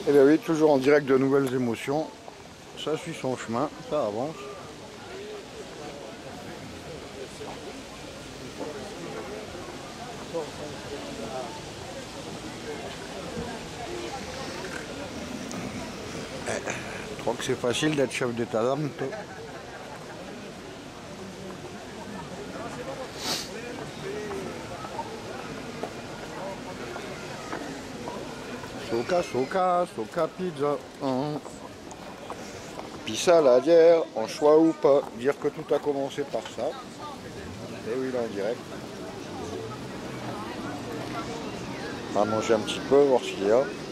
Et bien oui, toujours en direct de nouvelles émotions. Ça suit son chemin, ça avance. Je crois que c'est facile d'être chef d'état d'âme, toi. Soca, soca, soca pizza. Pissa la bière, en choix ou pas. Dire que tout a commencé par ça. Et oui, là en direct. On va manger un petit peu, voir ce qu'il y a.